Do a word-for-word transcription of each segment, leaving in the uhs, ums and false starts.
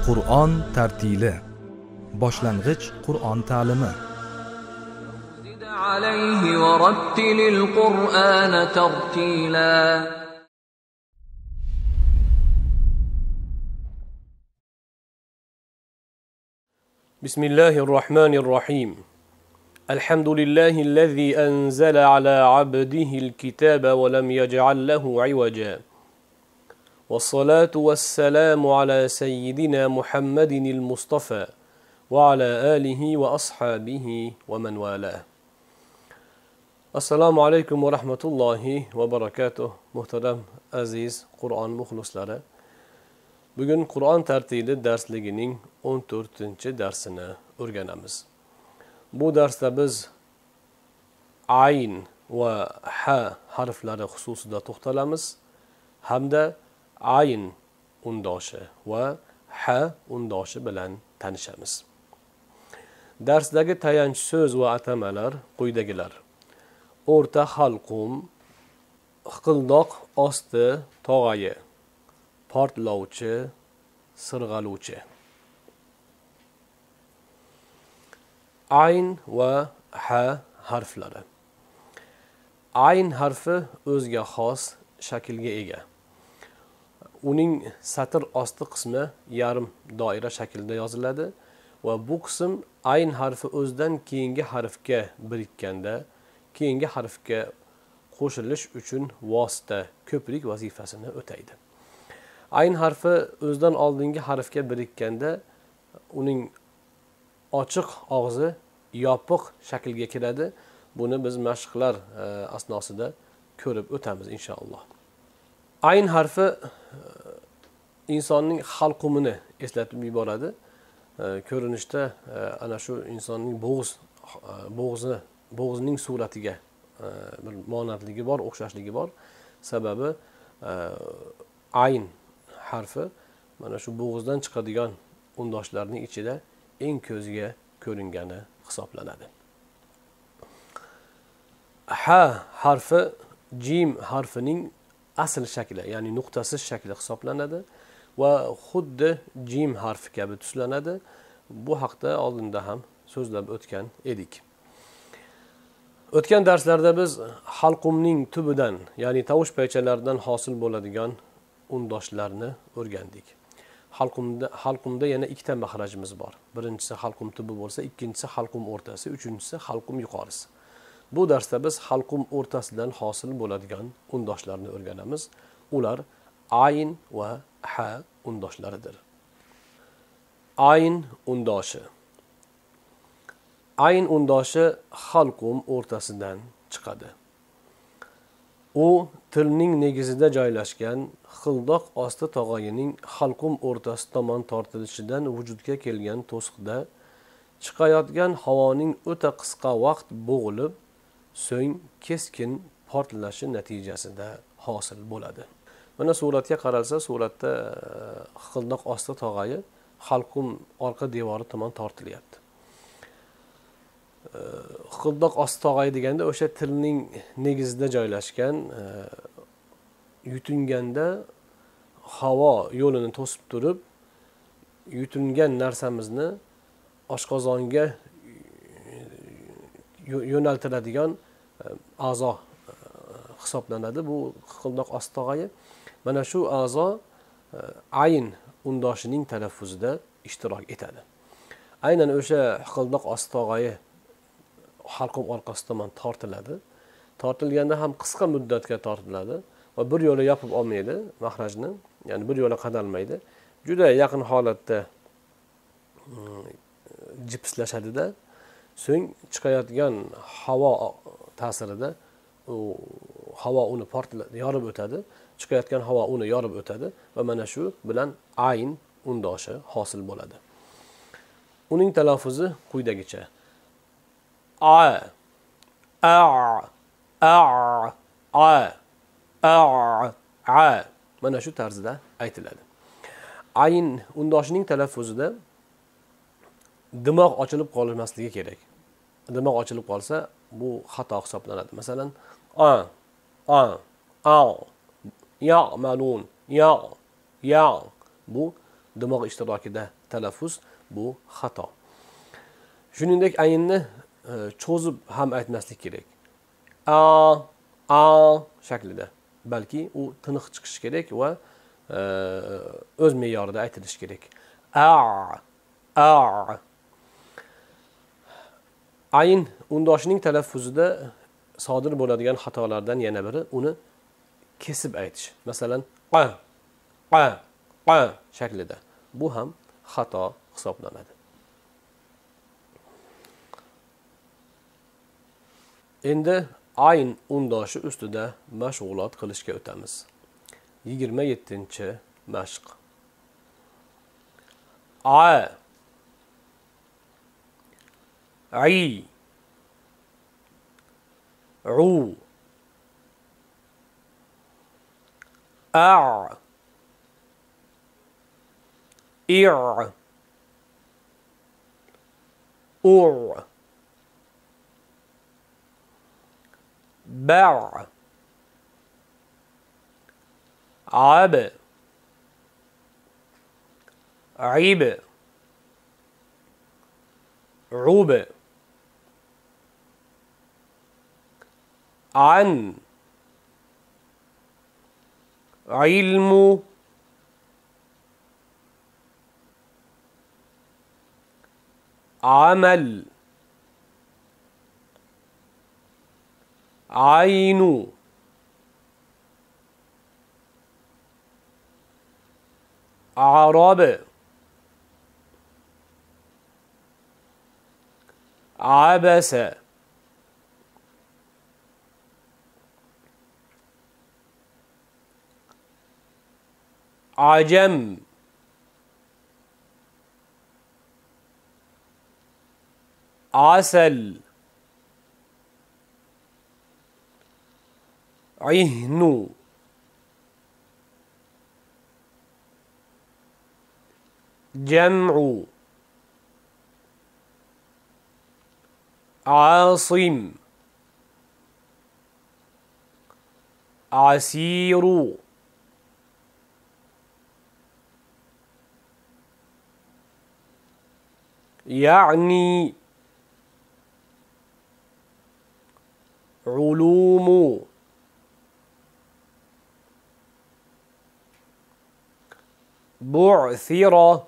Qur'on tartili. Boshlang'ich Qur'on ta'limi. زد عليه ورتل القرآن ترتيلا. بسم الله الرحمن الرحيم. الحمد لله الذي أنزل على عبده الكتاب ولم يجعل له عوجا، والصلاة والسلام على سيدنا محمد المصطفى وعلى آله وأصحابه ومن والاه. Assalomu alaykum va rahmatullohi va barakatuh. Muhtaram aziz Qur'on muxlislari. Bugun Qur'on tartili darsligining o'n to'rtinchi darsini o'rganamiz. Bu darsda biz ayn va ha harflari xususida to'xtalamiz hamda ayn undoshi va ha undoshi bilan tanishamiz. Darsdagi tayanch so'z va atamalar quyidagilar: o'rta halqum, hiqildoq osti tog'ayi, portlovchi, sirg'aluvchi. Ayn va ha harflari. Ayn harfi o'ziga xos shaklga ega. Uning satr osti qismi yarim doira shaklida yoziladi va bu qism ayn harfi o'zidan keyingi harfga birikkanda keyingi harfga qo'shilish uchun vosita, ko'prik vazifasini o'taydi. Ayn harfi o'zidan oldingi harfga birikkanda uning ochiq og'zi yopiq shaklga kiradi. Buni biz mashqlar asnosida ko'rib o'tamiz inshaalloh. Ayn harfi insonning halqumini eslatib yuboradi. Ko'rinishda ana shu insonning bo'g'iz bo'g'izi bo'g'izning suratiga bir monandligi bor, o'xshashligi bor. Sababi ayn harfi mana shu bo'g'izdan chiqadigan undoshlarning ichida eng ko'zga ko'ringani hisoblanadi. Ha harfi jim harfining asl shakli, ya'ni nuqtasiz shakli hisoblanadi va xuddi jim harfi kabi tuslanadi. Bu haqda oldinda ham so'zlab o'tgan edik. O'tgan darslarda biz halqumning tubidan, ya'ni tovush paychalaridan hosil bo'ladigan undoshlarni o'rgandik. Halqumda halqumda yana ikkita mahrajimiz bor. Birinchisi halqum tubi bo'lsa, ikkinchisi halqum o'rtasi, uchinchisi halqum yuqorisi. Bu darsda biz halqum o'rtasidan hosil bo'ladigan undoshlarni o'rganamiz. Ular ayn va ha undoshlaridir. Ayn undoshi. Ayn undoshi halqum o'rtasidan chiqadi. U tilning negizida joylashgan hiqildoq osti tog'ayining halqum o'rtasi tomon tortilishidan vujudga kelgan to'siqda chiqayotgan havoning o'ta qisqa vaqt bo'g'ilib, so'ng keskin portlashi natijasida hosil bo'ladi. Mana suratga qaralsa, suratda hiqildoq osti tog'ayi halqum orqa devori tomon tortilyapti. Hiqildoq osti tog'ayi deganda o'sha tilning negizida joylashgan, yutunganda havo yo'lini to'sib turib, yutungan narsamizni oshqozonga yo'naltiradigan a'zo hisoblanadi. Bu hiqildoq osti tog'ayi. Mana shu a'zo ayn undoshining talaffuzida ishtirok etadi. Aynan o'sha hiqildoq osti tog'ayi halqum orqasi tomon tortiladi. Tortilganda ham qisqa muddatga tortiladi va bir yo'la yopib olmaydi mahrajni, ya'ni bir yo'la qadalmaydi. Juda yaqin holatda jipslashadi-da, so'ng chiqayotgan havo ta'sirida u havo uni portlatib yorib o'tadi. Chiqayotgan havo uni yorib o'tadi va mana shu bilan ayn undoshi hosil bo'ladi. Uning talaffuzi quyidagicha: a a a a a a mana shu tarzda aytiladi. Ayn undoshining talaffuzida dimoq ochilib qolmasligi kerak. Dimoq ochilib qolsa bu xato hisoblanadi. Masalan, a a a ya'malun ya ya bu dimoq ishtirokida talaffuz bu xato. Shuningdek aynni cho'zib ham aytmaslik kerak. A a shaklida, balki u tiniq chiqishi kerak va o'z me'yorida aytilishi kerak. A a ayn undoshining talaffuzida sodir bo'ladigan xatolardan yana biri uni kesib aytish. Masalan, qa qa qa shaklida. Bu ham xato hisoblanadi. Endi ayn undoshi ustida mashg'ulot qilishga o'tamiz. yigirma yettinchi mashq. A I U A Ir Ur Ba Ab Ib Rub An Ilmu Amal Aynu Arab Abasa Ajam Asal Ihnu Jam'u Asim Asiru يعني علوم بعثر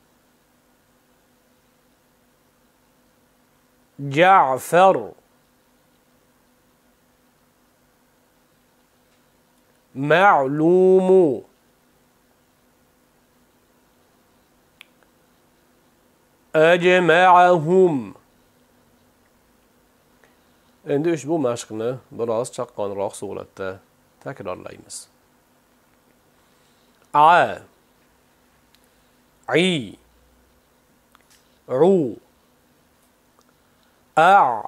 جعفر معلوم أجمعهم. Endi ushbu mashqni biroz chaqqonroq suratda takrorlaymiz. A I U A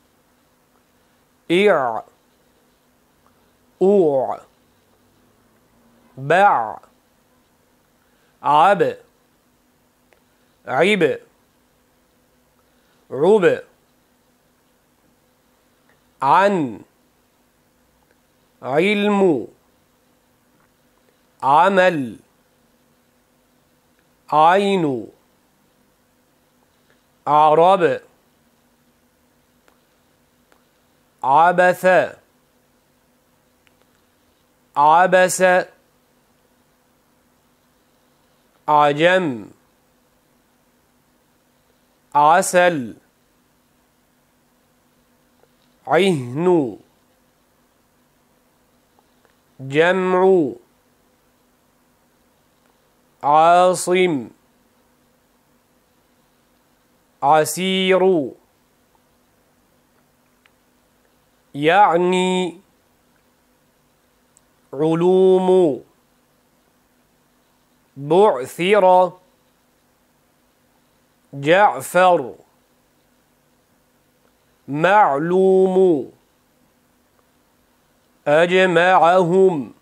Ir U Ba Ab Ib Rub An Ilmu Amal Aynu Arab Abasa Abasa Ajam Asal Ihnu Jam'u Asim Asiru يعني علوم بعثر جعفر معلوم أجمعهم.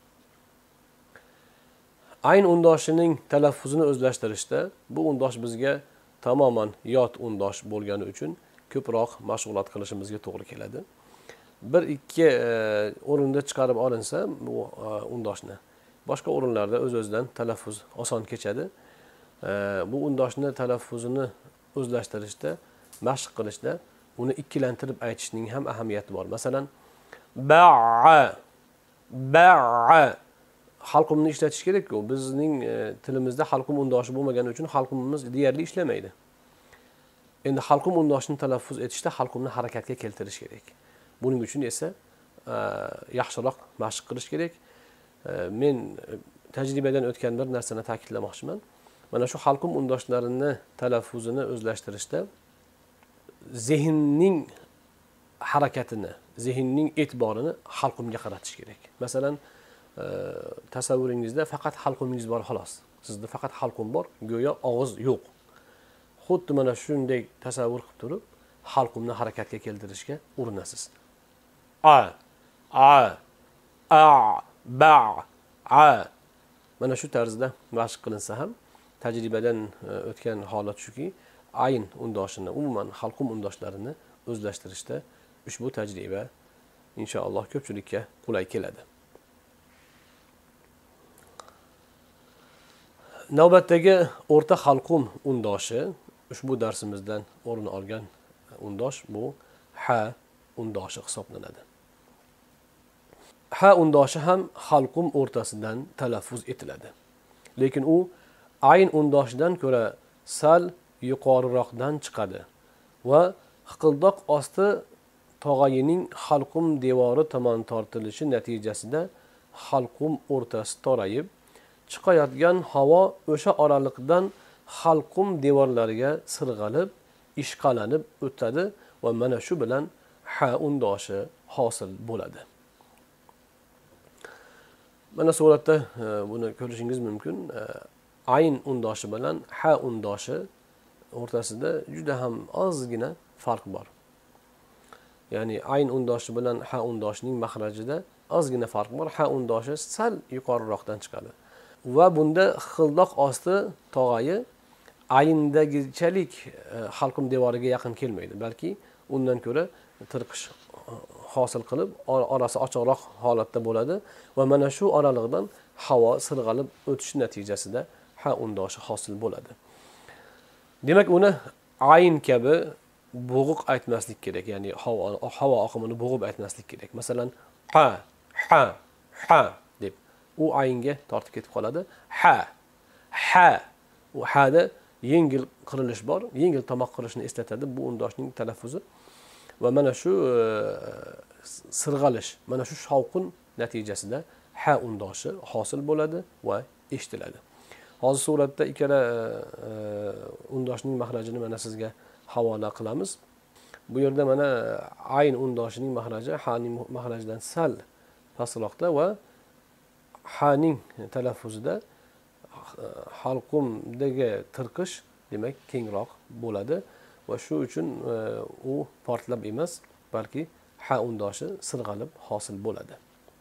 Ayn undoshining talaffuzini o'zlashtirishda bu undosh bizga tamoman yot undosh bo'lgani uchun ko'proq mashg'ulot qilishimizga to'g'ri keladi. Bir ikki o'rinda chiqarib olinsa bu undoshni boshqa o'rinlarda o'z-o'zidan talaffuz oson kechadi. bu undoshni talaffuzini o'zlashtirishda, mashq qilishda uni ikkilantirib aytishning ham ahamiyati bor. Masalan, ba'a, ba'a halqumni ishlatish kerak-ku. Bizning tilimizda halqum undoshi bo'lmagani uchun halqumimiz deyarli ishlamaydi. Endi halqum undoshini talaffuz etishda halqumni harakatga keltirish kerak. Buning uchun esa yaxshiroq mashq qilish kerak. Men tajribadan o'tgan bir narsani ta'kidlamoqchiman. Mana shu halqum undoshlarini talaffuzini o'zlashtirishda zehnning harakatini, zehnning e'tiborini halqumga qaratish kerak. Masalan, tasavvuringizda faqat halqumingiz bor xolos. Sizda faqat halqum bor, go'yo og'iz yo'q. Xuddi mana shunday tasavvur qilib turib, halqumni harakatga keltirishga urinasiz. A, a, a, ba, a. Mana shu tarzda mashq qilinsa ham tajribadan o'tgan holat shuki, ayn undoshini, umuman halqum undoshlarini o'zlashtirishda ushbu tajriba inshaalloh ko'pchilikka qulay keladi. Navbatdagi o'rta halqum undoshi, ushbu darsimizdan o'rin olgan undosh bu ha undoshi hisoblanadi. Ha undoshi ham halqum o'rtasidan talaffuz etiladi. Lekin u ayn undoshidan ko'ra sal yuqoriroqdan chiqadi va hiqildoq osti tog'ayining halqum devori tomon tortilishi natijasida halqum o'rtasi torayib, chiqayotgan havo o'sha oraliqdan halqum devorlariga sirg'alib, ishqalanib o'tadi va mana shu bilan ha undoshi hosil bo'ladi. Mana suratda buni ko'rishingiz mumkin. Ayn undoshi bilan ha undoshi o'rtasida juda ham ozgina farq bor. Ya'ni ayn undoshi bilan ha undoshining mahrajida ozgina farq bor. Ha undoshi sal yuqoriroqdan chiqadi. Va bunda hiqildoq osti tog'ayi ayndagichalik halqum devoriga yaqin kelmaydi, balki undan ko'ra tirqish hosil qilib, orasi ochiqroq holatda bo'ladi va mana shu oraliqdan havo sirg'alib o'tish natijasida ha undoshi hosil bo'ladi. Demak, uni ayn kabi bo'g'iq aytmaslik kerak, ya'ni havo havo oqimini bo'g'ib aytmaslik kerak. Masalan, ha, ha, ha deb u aynga tortib ketib qoladi. Ha, ha. U hada yengil qirilish bor, yengil tomoq qirishni eslatadi bu undoshning talaffuzi. Va mana shu sirg'alish, mana shu shovqin natijasida ha undoshi hosil bo'ladi va eshitiladi. Hozir suratda ikkala undoshning mahrajini mana sizga havola qilamiz. Bu yerda mana ayn undoshining mahraji haning mahrajidan sal pastroqda va haning talaffuzida halqumdagi tirqish demak kengroq bo'ladi va shu uchun u portlab emas, balki ha undoshi sirg'alib hosil bo'ladi.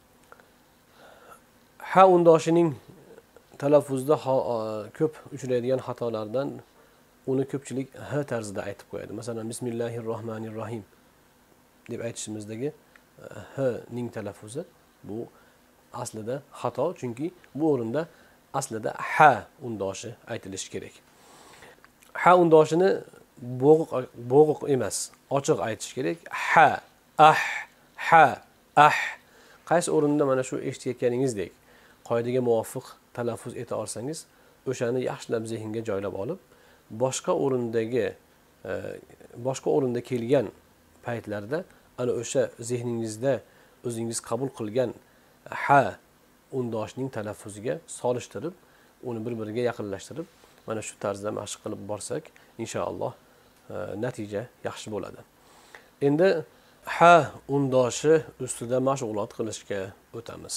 Ha undoshining talaffuzda ko'p uchraydigan xatolardan uni ko'pchilik ha tarzida aytib qo'yadi. Masalan, bismillahirrohmanirrohim deb aytishimizdagi h ning talaffuzi bu aslida xato, chunki bu o'rinda aslida ha undoshi aytilishi kerak. Ha undoshini bo'g'iq bo'g'iq emas, ochiq aytish kerak. Ha, ah, ha, ah. Qaysi o'rinda mana shu eshitayotganingizdek qoidaga muvofiq talaffuz eta olsangiz, o'shani yaxshilab zehnga joylab olib, boshqa o'rindagi boshqa o'rinda kelgan paytlarda ana o'sha zehningizda o'zingiz qabul qilgan ha undoshining talaffuziga solishtirib, uni bir-biriga yaqinlashtirib, mana shu tarzda mashq qilib borsak, inshaalloh natija yaxshi bo'ladi. Endi ha undoshi ustida mashg'ulot qilishga o'tamiz.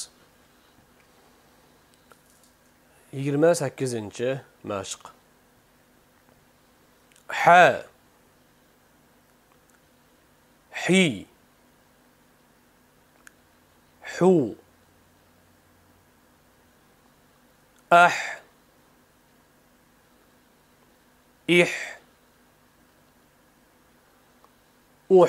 yigirma sakkizinchi mashq. Ha, hi, hu, ah, ih, uh,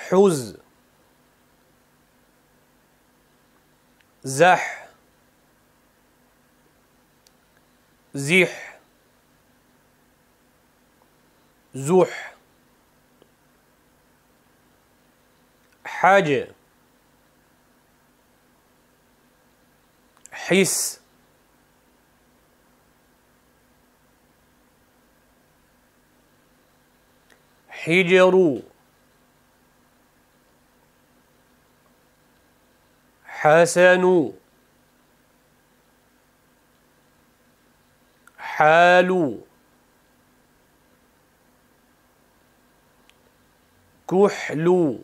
huz, zah, زيح زوح حاجة حس حجر حسن حال كحل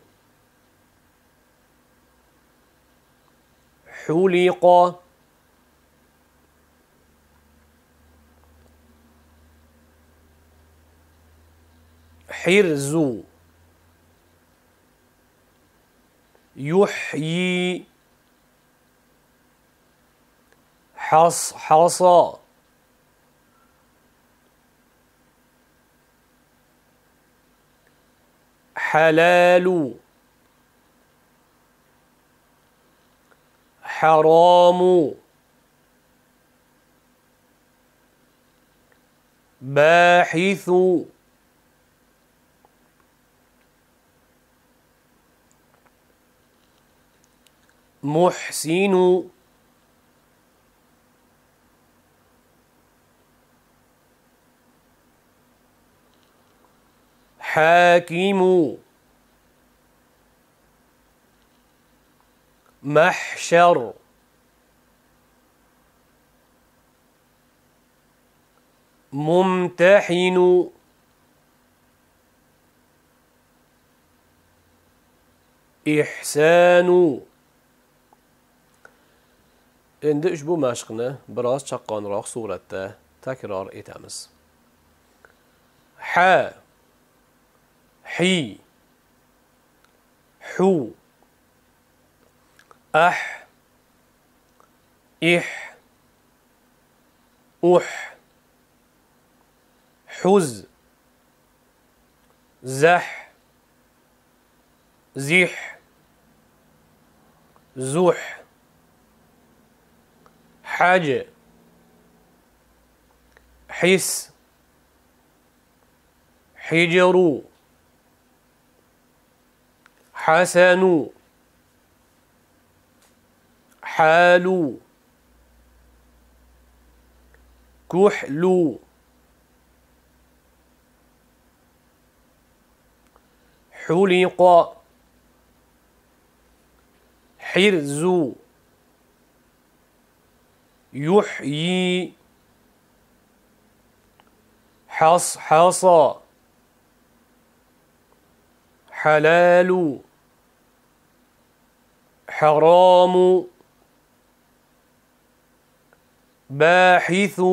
حلق حرز يحيي حص حصى حلال حرام باحث محسن حاكم محشر ممتحن إحسان. Endi ushbu mashqni biroz chaqqonroq suratda takror etamiz. Ha, hi, hu, ah, ih, uh, huz, zah, zih, zuh, حاجة حس حجر حسن حال كحل حلق حرز يحيي حص حصى حلال حرام باحث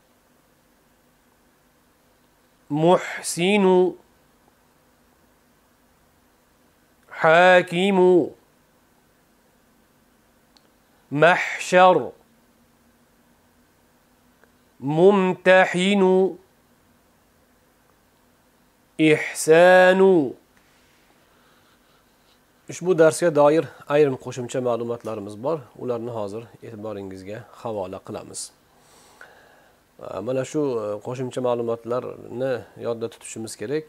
محسن حاكم محشر ممتحن إحسان. Ushbu darsga doir ayrim qo'shimcha ma'lumotlarimiz bor. Ularni hozir e'tiboringizga havola qilamiz. Mana shu qo'shimcha ma'lumotlarni yodda tutishimiz kerak.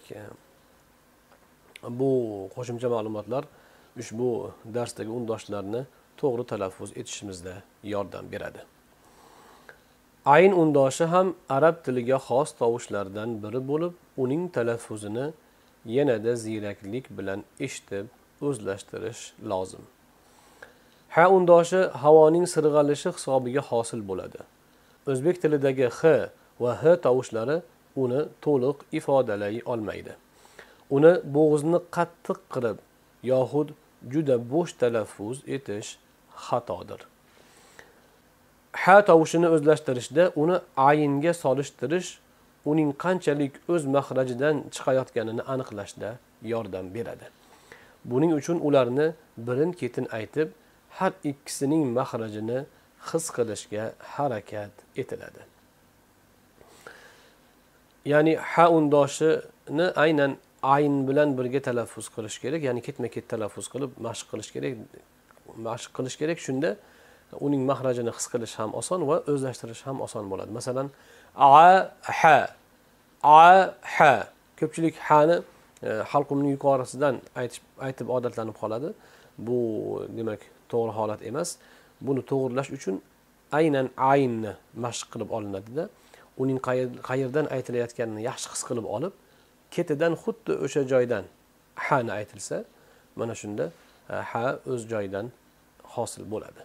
Bu qo'shimcha ma'lumotlar ushbu darsdagi undashlarni to'g'ri talaffuz etishimizda yordam beradi. Ayn undoshi ham arab tiliga xos tovushlardan biri bo'lib, uning talaffuzini yanada ziyraklik bilan eshitib o'zlashtirish lozim. Ha undoshi havoning sirg'alishi hisobiga hosil bo'ladi. O'zbek tilidagi h va h tovushlari uni to'liq ifodalay olmaydi. Uni bo'g'izni qattiq qirib yoxud juda bo'sh talaffuz etish xatodir. Ha tovushini o'zlashtirishda uni aynga solishtirish uning qanchalik o'z maxrajidan chiqayotganini aniqlashda yordam beradi. Buning uchun ularni birin-ketin aytib, har ikkisining maxrajini his qilishga harakat etiladi. Ya'ni ha undoshini aynan ayn bilan birga talaffuz qilish kerak, ya'ni ketma-ket talaffuz qilib mashq qilish kerak. Mashq qilish kerak, shunda uning mahrajini his qilish ham oson va o'zlashtirish ham oson bo'ladi. Masalan, a ha, a ha. Ko'pchilik ha'ni halqumning yuqorisidan aytib aytib odatlanib qoladi. Bu demak to'g'ri holat emas. Buni to'g'rilash uchun aynan aynni mashq qilib olinadi-da, uning qayerdan aytilayotganini yaxshi his qilib olib, ketidan xuddi o'sha joydan ha'ni aytilsa, mana shunda ha o'z joyidan hosil bo'ladi.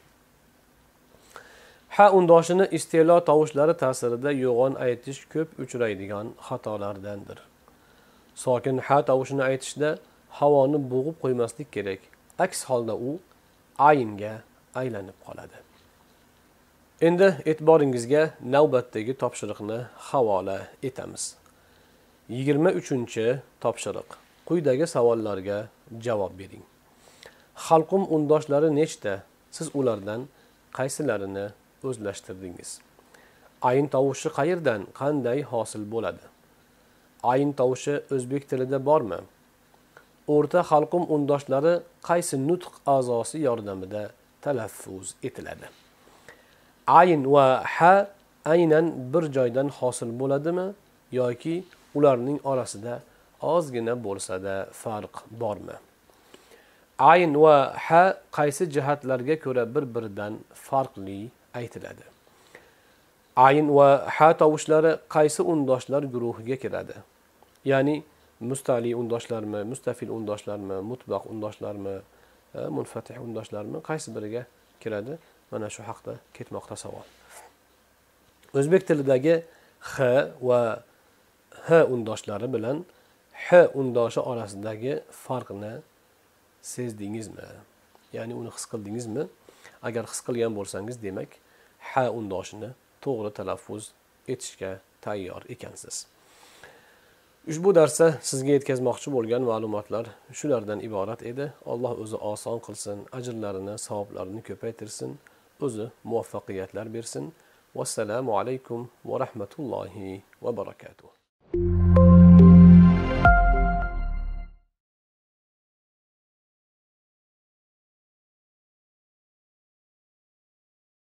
Ha undoshini istilo tovushlari ta'sirida yo'g'on aytish ko'p uchraydigan xatolardandir. Sokin ha tovushini aytishda havoni bo'g'ib qo'ymaslik kerak. Aks holda u aynga aylanib qoladi. Endi e'tiboringizga navbatdagi topshiriqni havola etamiz. yigirma uchinchi topshiriq. Quyidagi savollarga javob bering. Halqum undoshlari nechta? Siz ulardan qaysilarini o'zlashtirdingiz? Ayn tovushi qayerdan, qanday hosil bo'ladi? Ayn tovushi o'zbek tilida bormi? O'rta halqum undoshlari qaysi nutq a'zosi yordamida talaffuz etiladi? Ayn va ha aynan bir joydan hosil bo'ladimi yoki ularning orasida ozgina bo'lsa-da farq bormi? Ayn va ha qaysi jihatlarga ko'ra bir-biridan farqli aytiladi? Ayn va ha tovushlari qaysi undoshlar guruhiga kiradi? Ya'ni mustali undoshlarmi, mustafil undoshlarmi, mutlaq undoshlarmi, munfatih undoshlarmi, qaysi biriga kiradi? Mana shu haqda ketmoqda savol. O'zbek tilidagi h va h undoshlari bilan h undoshi orasidagi farqni sezdingizmi? Ya'ni uni his qildingizmi? Agar his qilgan bo'lsangiz, demak ha undoshini to'g'ri talaffuz etishga tayyor ekansiz. Ushbu darsda sizga yetkazmoqchi bo'lgan ma'lumotlar shulardan iborat edi. Alloh o'zi oson qilsin, ajrlarini, savoblarini ko'paytirsin, o'zi muvaffaqiyatlar bersin. Vassalamu alaykum va rahmatullohi va barakatuh.